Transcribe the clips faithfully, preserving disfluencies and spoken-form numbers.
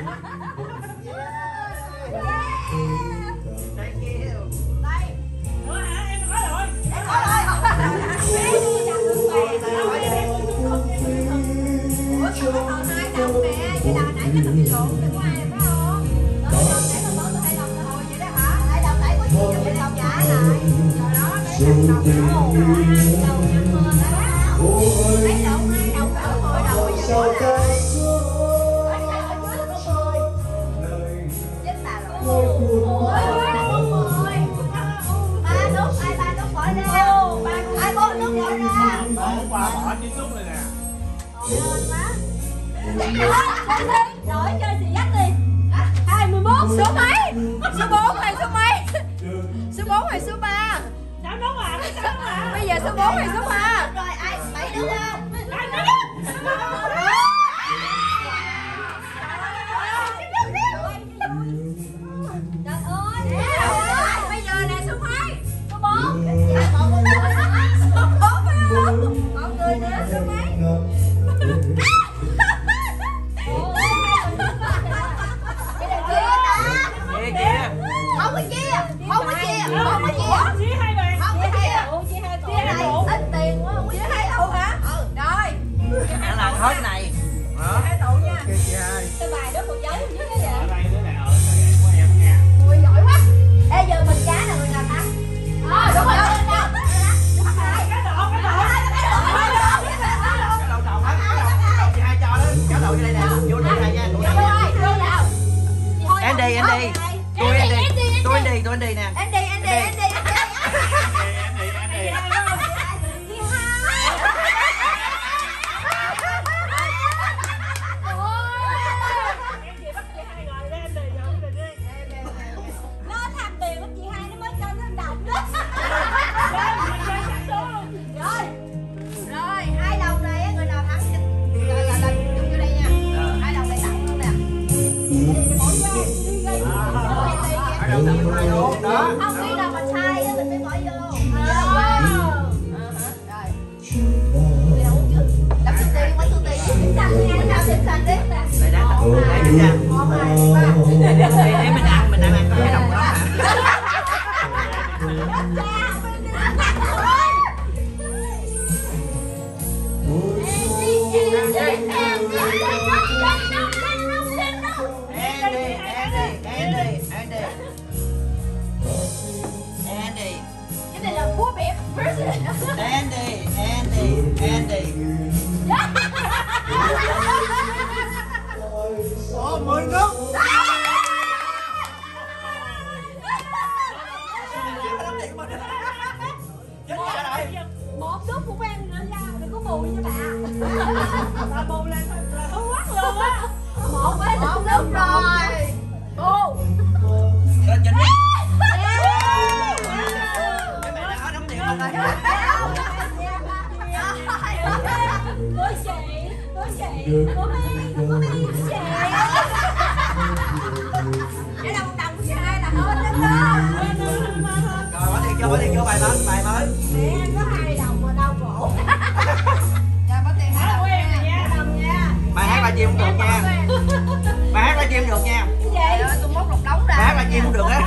Rồi chơi gì dắt đi. hai mươi mốt số mấy? Số bốn hay số mấy? Số bốn hay số ba? Sao đúng à? Bây giờ số bốn hay số ba? Rồi ai bảy đúng không? Trời ơi, bây giờ nè số mấy? Số bốn. Số bốn phải không? Mọi người nữa số mấy? Không có chia, không có chia, không có chia. Chia hai bàn. Không có chia. Ủa chia hai tổ này ít tiền quá, không chia hai tổ hả? Ừ. Rồi. Ăn lần hết này. Đó. Hai tổ nha. Chia hai. Cái bài đó còn giấu chứ cái vậy? Ở đây đứa này ở cái vậy của em nha. Người giỏi quá. Ê giờ mình cá là người nào thắng? Ờ đúng rồi. Cái độ, cái độ. Cái đầu đầu á, cái đầu, cái đầu chị hai cho đó. Cái đầu như đây nè, vô đây này nha. Andy, Andy. Tôi Andy, tôi Andy, tôi Andy nè. Andy, Andy, Andy, Andy. Andy, Andy. Nó tham tiền của chị hai nó mới cho nó đồng đó. Rồi, rồi hai đồng này người nào thắng là là là chung vô đây nha. Hai đồng này tặng luôn nè. Mỗi vô. Hai đầu tặng hai luôn đó. Không khi nào mình sai mình mới bỏ vô. Rồi. Người nào uống trước? Đập số tiền, mấy số tiền. Xanh nha, nào xem xanh đi. Đây đã tặng hai đi nha. Để mình ăn, mình ăn ăn có hai đồng đó hả? Andy, cái này là búa bẹp. Andy, Andy, Andy. Ồ, mười nước. Một nước cũng ăn nữa nha, đừng có bù nha bà. Bà bù là là thú quắc luôn á. Một với một nước rồi. Bù. Lên trên đi. Cái mẹ đã đóng tiền không đây? Của chị, của chị, của mi, của mi, của chị. Cái đồng đồng của chị hai là hết đó. Rồi bỏ tiền vô, bỏ tiền vô bài mới, bài mới. Mẹ có hai đồng mà đau khổ. Dạ bỏ tiền hai đồng nha, hai đồng nha. Bài hát ba chim không được nha. Bài hát ba chim được nha. Cái gì? Tôi móc một đống ra. Bài hát ba chim không được á.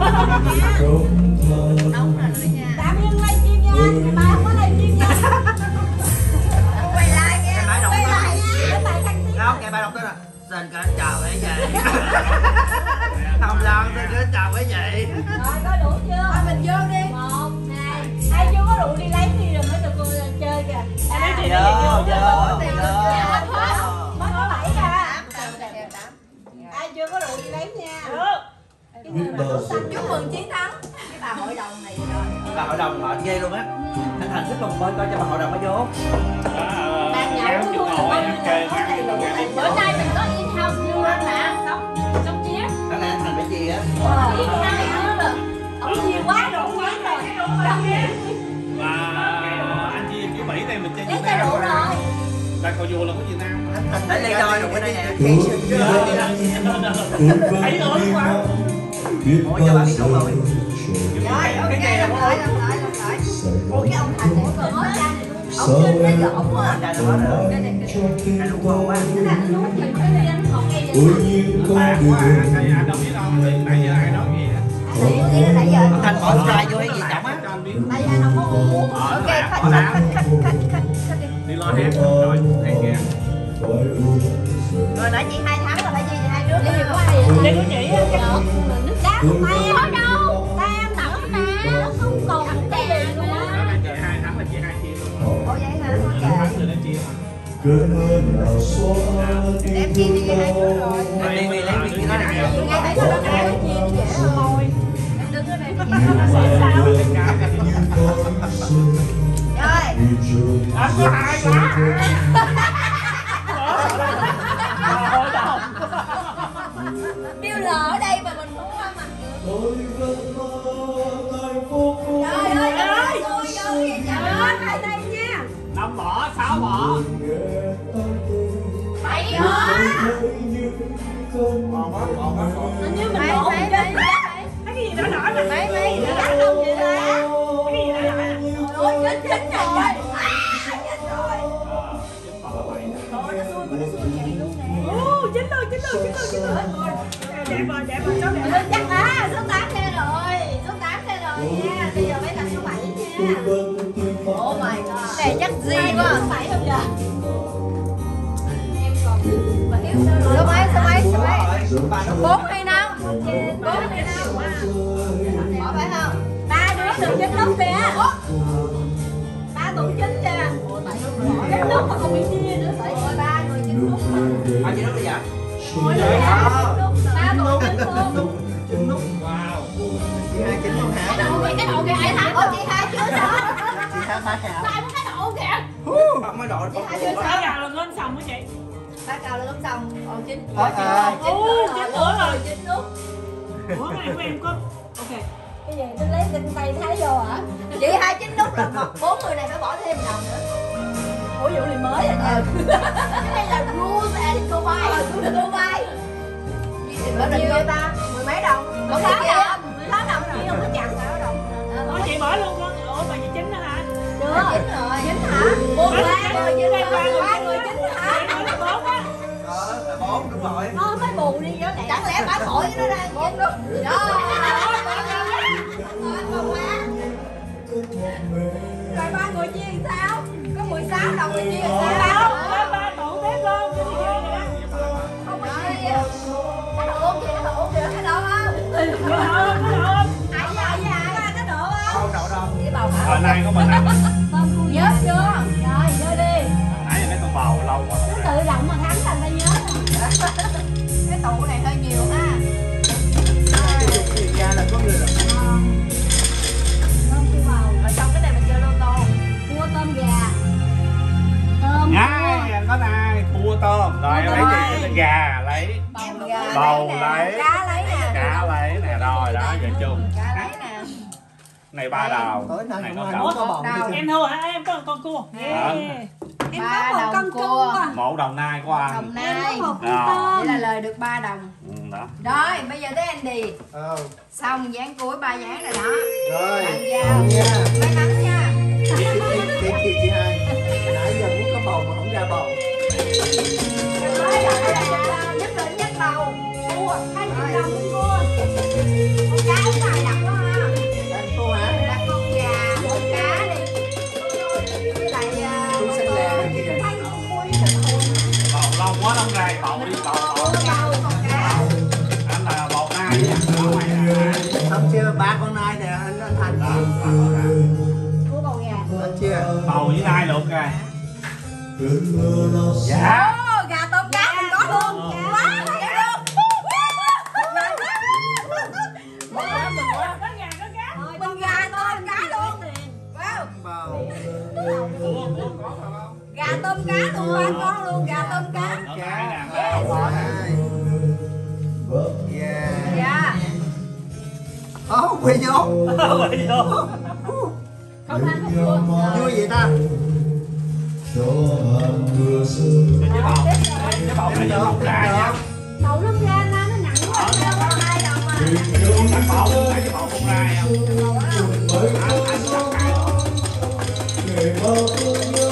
Đống ra nữa nha. Tạm dừng live stream nha. Ngày mai không có live stream nha. Quay like nha. Cái bài đồng Quay tên. like nha. Cái bài khăn tiếng. Không, cái bài đồng tên là xin kính chào quý vị. Không lo, xin kính chào quý vị. Rồi có đủ chưa? Thôi mình vô đi. Một, hai. Ai chưa có đủ đi lấy đi rồi mới được cô chơi kìa. Lấy tiền Vô, vô, vô, vô. vô. Mới có bảy à. Ai chưa có đủ đi lấy nha. Cái người mà đủ xanh chúc mừng chiến thắng. Cái bà hội đồng này rồi. Bà hội đồng họ ghê luôn á. Anh Thành thích lòng bên coi cho bà hội đồng mới vô. Đang nhậu của tôi bữa nay mình có in house view anh hả? Xong xong chia. Đó là anh Thành phải gì á. In house view rồi. Ông nhiều quá rồi, quá rồi. Và anh chia kiểu Mỹ này mình chơi Lấy Việt chai Nam. rượu rồi. Là cầu vua là của Việt Nam. Để ly đôi rồi bên đây nè. Thấy lớn quá. Ủa cho bà biết đúng rồi. Rồi, ok, làm lại, làm lại, làm lại. Ủa cái ông Thành này còn hết chai này luôn Ông trên cái lỗ quá. Chạy được hết rồi. Đây này, Chạy đúng ngon quá. cái này nó mình phải đi ăn ngọt ngay Ôi vậy. nhiên có Bạn điều quá à, cái anh đâu biết đâu, nãy giờ ai nói gì á. Nãy giờ nãy giờ Thành bỏ slide vô hay gì trọng á. Cho anh biết. tại vì anh không có uống. Ok, khách khách khách khách khách khách khách đi. Đi lo hát rồi, hát kìa. phải buồn Rồi nãy chị hai tháng rồi phải chi chị hai nước đi của ai vậy? Đi của chị á, cái nước đá không tay hết đâu. Tay em tặng nè, nó không còn cái gì luôn Đó á. là chị hai thắng là chị hai chia luôn. Ủa vậy hả? Nó thắng rồi nó chia mà. cơn mưa nào xóa đi Em chia thì chị hai nước rồi. Rồi đi về lấy việc như thế này. Chị ngay thấy nó đã chia dễ thôi. Em đứng ở đây nó sao? như con xuân Rồi. vì trời Anh có hai quá. Bill lỡ ở đây mà mình không qua mặt được. tôi vẫn mơ hạnh phúc của Trời ơi, trời ơi, tôi vô kìa, trời ơi, hai tay nha. Năm bỏ, sáu bỏ. nghe ta từ Bảy hả? thấy những cơn Ngon quá, ngon quá, ngon. Hình như mình đổ mấy mấy Cái gì đó nổi mà. mấy mấy mấy cắt không chị ra. Cái gì đó nổi à? Ôi chết chết rồi. À, chết rồi. Chín bỏ bảy. Trời ơi, nó xui, nó xui vậy luôn nè. Ô, chín rồi, chín rồi, chín rồi, chín rồi. Đẹp rồi, đẹp rồi, cháu đẹp. Lên chắc á, số tám đây rồi, số tám đây rồi nha. Bây giờ mới là số bảy nha. vẫn tìm Oh my god. Này chắc gì quá. Số bảy không giờ? Em còn mà thiếu số mấy, số mấy, số mấy? Bốn hay năm? Bốn hay năm? Bỏ phải không? Ba đứa được chín lúc kìa. Ba tụng chín kìa. Chín lúc mà không bị chia nữa. Phải rồi ba người chín lúc mà. Bao nhiêu nước bây giờ? Ôi trời ơi. Ba tụng chín lúc. Chín nút. Wow. Chị hai chín luôn hả? Cái độ kìa, cái độ kìa ai thắng? Ôi chị hai chưa sao? Chị hai phải hả? Sai một cái độ kìa. Không mới đội Chị hai chưa Cái sao? gà là lên sòng hả chị? Ba cào lên xong. Ồ chín. Ờ, ờ. Chín Ồ, nữa chín rồi. nữa rồi. Chín lúc. Ủa, này của em có... Ok. Cái gì tôi lấy tinh tay thái vô hả? Chị hai chín lúc là một bốn người này phải bỏ thêm một đồng nữa. Ủa vụ này mới à nha. Cái này là rules and go by. Ờ, rules and go by. Bao nhiêu vậy ta? Mười mấy đồng. Mười tám đồng. Mười tám đồng chị không có chặt sao đồng. Ủa, chị bỏ luôn con. Ủa, mà chị chín nữa hả? Chưa. Chín rồi. Chín hả? Bốn ba người chín rồi. Ba người chín hả? Bốn á. Ờ, là bốn, đúng rồi. Nó phải bù đi đó nè. Chẳng lẽ bà khỏi nó ra chín lúc. Đó. Rồi ba người chia làm sao? Có mười sáu đồng thì chia làm sao? Ba, ba tụ tiếp luôn. Cái gì vậy đó? Không có chia. Cái độ kìa, cái độ kìa, cái độ không? Cái độ, cái độ. Ai với ai với ai? Cái độ không? Không đậu đâu. Cái bầu hả? Hồi nay có mình ăn. Nhớ chưa? Rồi, nhớ đi. Nãy giờ mấy con bầu lâu quá. Cứ tự động mà thắng thành ta nhớ. Cái tụ này hơi nhiều ha. Chị ra là có người là Tôm cua bầu. Rồi xong cái này mình chơi lô tô. Cua tôm gà. Tôm Ngay, có này, cua tôm. Rồi em lấy tiền gà, lấy bầu gà. bầu lấy, Cá lấy nè. cá lấy nè, rồi đó, giờ chung. Cá lấy nè. Này ba đầu, tối nay này không có ai cậu. có bầu đi chung. Em thua hả? Em có một con cua. Em Ba có một con đồng cua. cua. Một đồng nai của anh. Đồng Em có nai. một con Rồi. tôm. Vậy là lời được ba đồng. Ừ, đó. Rồi, bây giờ tới Andy. Ờ, Xong dán cuối ba dán rồi đó. rồi. Bàn giao. Nha. May mắn nha. Chị chị chị chị hai. Nãy giờ muốn có bầu mà không ra bầu. Mới rồi đây là nhất định nhất bầu. Cua, hai mươi đồng con cua. Con cá uống bài đặt quá ha. Đang cô hả? Đặt con gà, con cá đi. Với lại uh, Tôi xanh lè này kia. Hai con cua với thịt hồn. Bầu lâu quá đông rai, bầu đi, bầu, bầu. con rau, con cá. Anh là bầu nai nha, ở ngoài là Không chưa, ba con nai nè, anh anh Thành. đó, bầu nai. Cua bầu gà. Anh chưa? Bầu với nai luôn kìa. cơn mưa nào Dạ. Ô, gà tôm cá mình có luôn. Quá hay luôn. Quá mình quá. Có gà, có cá. Mình gà tôm cá luôn. Wow. Bầu. Cua, cua có phải không? Gà tôm cá luôn, ba con luôn, gà tôm cá. Ở nai nè. Yes. Hai. Yeah. Dạ. Ồ, quỳ vô. Quỳ vô. Không ăn không cua. Vui vậy ta? cho hạt mưa rơi Cái bầu, cái bầu này giờ bầu ra nha. Bầu nó ra nó nặng quá. Hai đồng mà. Cái bầu, thấy cái bầu không ra không? mấy ngày bao thương nhớ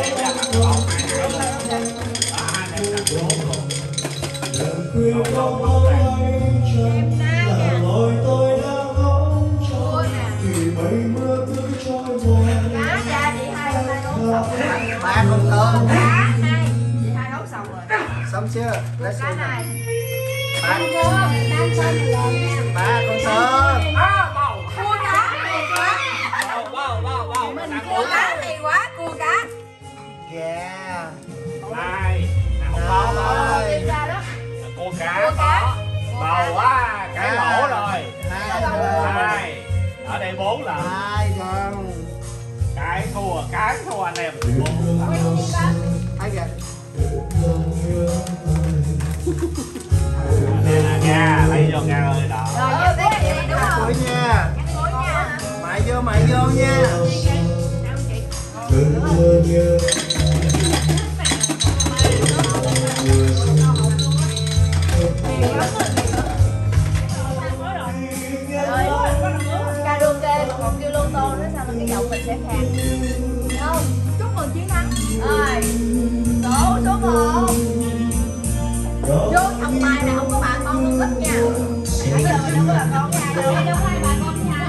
đêm khuya có bóng ánh trăng là lối tôi đang ngóng trông vì mây mưa cứ trôi vội. Cá cha chị hai hôm nay nấu xong rồi. Ba con tôm. Cá hai chị hai nấu xong rồi. Xong chưa? Lấy Cá xuống. này. Ba Ăn cơm, đang cơm lần nha. ba con tôm. Cua cá này quá. Wow, wow, wow, wow. Mình cua cá này quá, cua cá. Yeah. Này, không có Rồi. Đi ra đó. cô cá Cua cá. có. Bầu quá, cái lỗ rồi. Hai con. Hai. Ở đây bốn là Hai con. cái thua, cái thua anh em. Hai kìa. Nè nè nha, lấy vô nha ơi đó. Rồi, giờ tới chị đúng không? Cuối nha. Cua nha. Mày vô mày vô nha. cơn mưa nhớ Cà rô kê mà còn kêu lô tô nữa sao mà cái giọng mình sẽ khác. Được không? Chúc mừng chiến thắng. Rồi. Số số một. Vô trọng tài này không có bà con con ít nha. Nãy giờ đâu có bà con nha. Đâu đâu có ai bà con nha.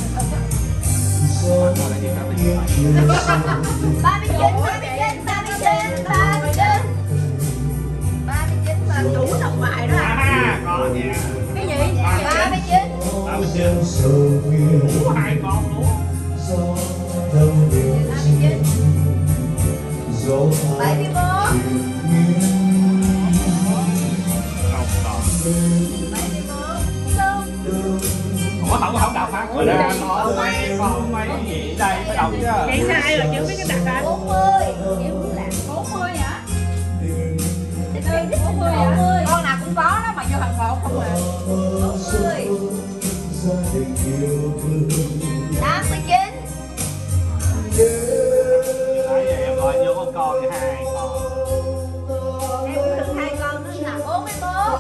ba mươi chín, ba mươi chín, ba mươi chín, ba mươi chín. ba mươi chín mà đủ trọng bài đó à. À, có nha. Cái gì? ba mươi chín. Ba mươi trên sầu phiền chín, hai con luôn. gió thơm biển ba mươi chín. gió bảy mươi mốt. Không còn. bảy mươi mốt. Không. Ủa không không đọc hả? Rồi ra có mấy con mấy gì đây phải đọc chứ. Vậy sai rồi chứ biết cái đặt ra. bốn mươi. bốn mươi hả? bốn mươi hả? Con nào cũng có đó mà vô hàng một không à. bốn mươi. gia đình yêu thương tám mươi chín. Đấy em gọi vô con con thì hai con. Em cũng được hai con nữa là bốn mươi mốt.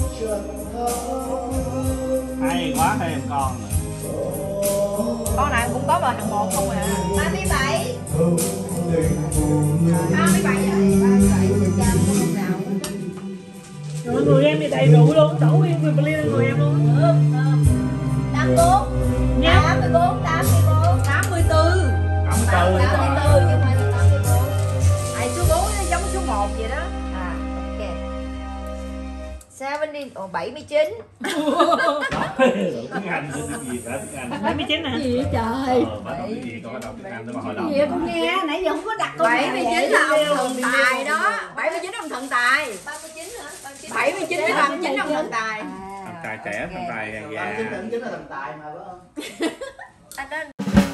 Hay quá thêm con nữa. Con nào cũng có vào hàng một không à. ba mươi bảy. không tình phụ nữ ba mươi bảy hả? ba mươi bảy phần trăm không nào. Rồi người em thì đầy đủ luôn, đủ nguyên người ly người em luôn. Thơm, thơm. tám mươi bốn. Nha. tám mươi bốn, tám mươi bốn. tám mươi tư. Cảm tám ơn. mươi tư chứ không phải là tám mươi bốn. Ai số bốn nó giống số một vậy đó. À, ok. seventy, ồ bảy mươi chín. Tiếng Anh chứ tiếng gì cả tiếng Anh. bảy mươi chín hả? Gì vậy trời? Ờ, bà đọc cái gì con đọc tiếng Anh để bà hỏi đọc. Gì vậy con nghe nãy giờ không có đặt câu bảy mươi chín là ông thần tài đó. bảy mươi chín ông thần tài. ba mươi chín hả? bảy mươi chín với ba mươi chín ông thần tài. Thằng tài trẻ, thằng tài già. Chính là chính là thần tài mà phải không? Anh đến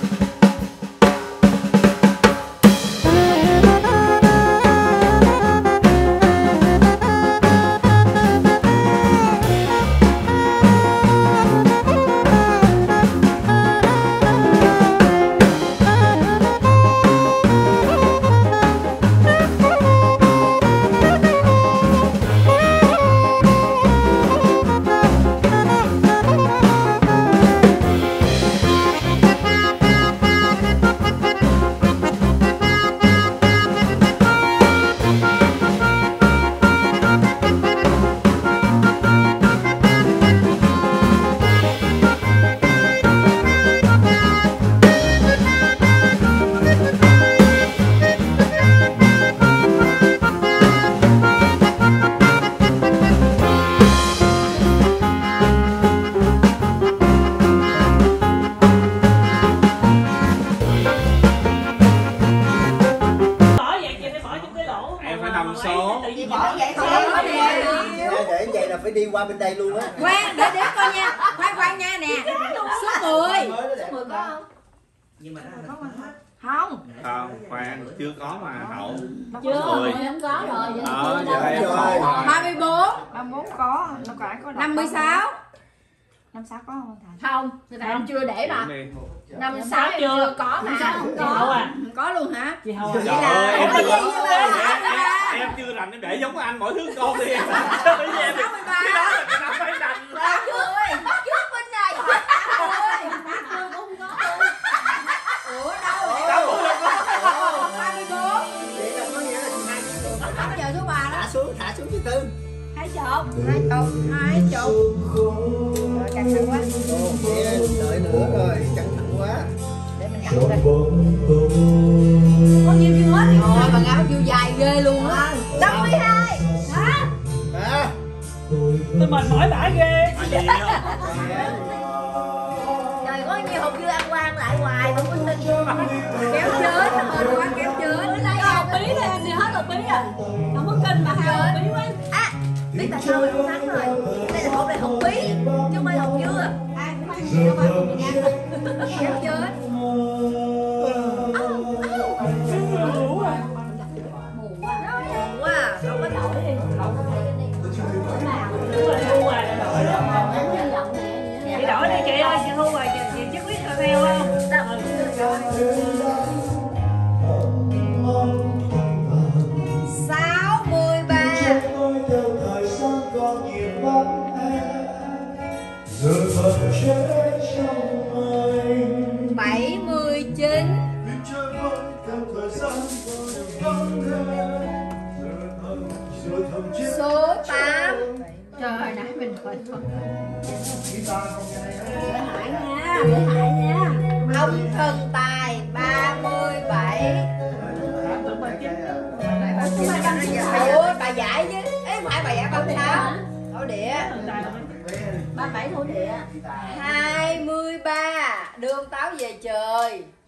Bỏ vậy chị phải bỏ trong cái lỗ. Em phải nằm số. Tự nhiên bỏ vậy thôi. Để để vậy là phải đi qua bên đây luôn á. Khoan, để đếm coi nha. Khoan khoan nha nè. Số mười. mười có không? Nhưng mà nó không Không. Không, khoan, chưa có mà hậu. Chưa, Mười. không có rồi. Vậy là Ờ, chưa giờ đâu. em Rồi. hậu rồi. ba mươi bốn. ba mươi bốn có, nó phải có năm mươi sáu. năm sáu có không Thành? Không, người ta em chưa để mà. Điểm đi. năm mươi sáu em chưa. chưa có mà. Không Chị Hậu có. à? Không có luôn hả? Chị Hậu à? Trời ơi, em Cái chưa gì vậy bà? em- Hả em- em chưa rành em để giống anh mỗi thứ con đi em. Bởi vì em- sáu mươi ba. cái đó là cái năm phải rành. Bác ơi, trước bên này. Bác ơi, bác ơi cũng không có luôn. Ủa đâu? Đâu có đâu có. ba mươi bốn. vậy là có nghĩa là hai Bây giờ số ba đó. thả xuống thả xuống chứ tư. Hai chục. Hai chục. Hai chục. Rồi căng thẳng quá. Ồ, mẹ đợi nữa rồi, căng thẳng quá. Để mình cắt đây. Có nhiêu nhiêu hết đi. Ôi bà Nga nhiêu dài ghê luôn á. năm mươi hai. Hả? Hả? Tôi mệt mỏi bả ghê. Trời có nhiều hộp dưa ăn quan lại hoài không có tin. Kéo chết, mệt quá kéo chết. Hộp bí đây anh đi hết hộp bí à. Không có kênh mà hai hộp bí quá. À, biết tại sao mình không thắng rồi. Đây là hộp này hộp bí chứ không phải hộp dưa. Ai cũng ăn gì đâu mà cùng ăn. Kéo chết. Ngủ à. Mù quá. Mù quá, không có nổi đi. Thu hoài là đổi đó. Chị đổi đi chị ơi, chị Thu hoài chị, chị chắc biết là theo không? sáu mươi ba. bảy mươi chín. Số tám. Trời ơi, nãy mình thôi thôi. Để Hải nha, để Hải nha. Ông thần tài ba mươi bảy. Ủa, bà giải chứ. Ê, phải bà giải ba mươi sáu. Thổ địa. ba mươi bảy thổ địa. hai mươi ba. Đưa ông Táo về trời.